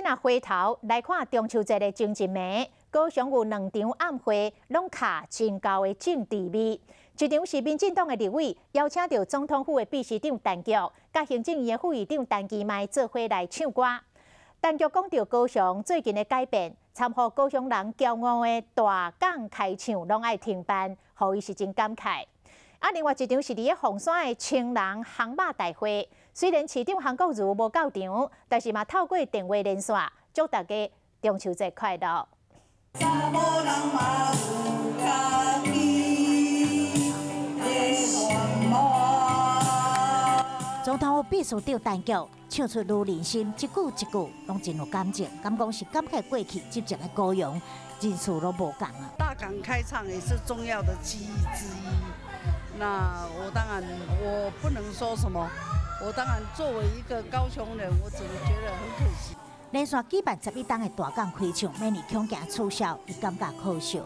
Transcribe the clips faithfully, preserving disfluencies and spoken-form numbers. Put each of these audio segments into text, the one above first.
若回头来看中秋节的前一暝，高雄有两场暗会，拢卡真高的政治味。一场是民进党的立委邀请到总统府的秘书长陈菊，甲行政院副院长陈其迈做伙来唱歌。陈菊讲到高雄最近的改变，参乎高雄人骄傲的大港开唱拢爱停办，互伊是真感慨。啊，另外一场是伫咧凤山的青人航马大会，虽然市长韩国瑜无到场，但是嘛透过电话连线，祝大家中秋节快乐。 总统秘书长陈菊唱出如人心，一句一句拢真有感情，敢讲是感慨过去积极的高雄，人事都无共啊。 大港开唱也是重要的记忆之一。那我当然我不能说什么，我当然作为一个高雄人，我只能觉得很可惜。 连续举办十一档的大港开唱，每年恐惊促销，伊感觉可笑。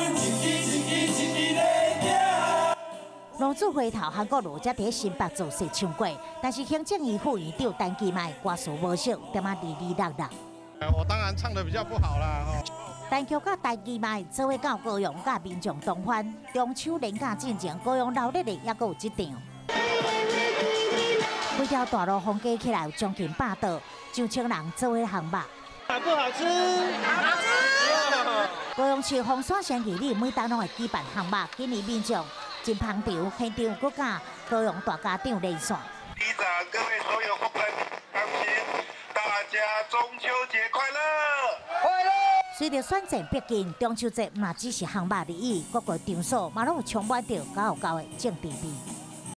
龙珠回头，韩国瑜才伫新北做势唱过，但是行政院副院长陈其迈歌词无熟，点啊哩哩啦啦。 我当然唱得比较不好啦，吼。 陈菊甲陈其迈做伙到高雄，甲民众同欢。中秋连假进前，高雄闹热的也阁有一场。规条大路封街起来有将近百道，上千人做伙航马。 好不好吃？好吃。 高雄市凤山县义里每档拢会举办航马，今年民众真捧场，现场阁甲高雄大家长连线。 提早各位所有红人乡亲，大家中秋节快乐！快乐！ 随着选战逼近，中秋节嘛只是航马而已，各个场所嘛拢有充满着高有高的政治味。